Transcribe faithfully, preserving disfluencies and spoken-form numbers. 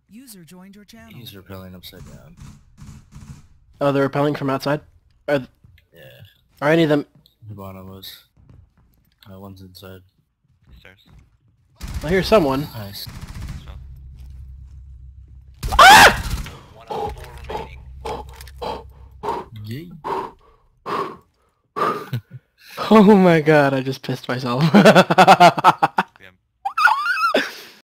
User joined your channel. He's repelling upside down. Oh, they're repelling from outside? Are, th Yeah. are any of them... The bottom was. Uh, one's inside. Stairs. I hear someone. Nice. One out of four remaining. Yay. Oh my god, I just pissed myself.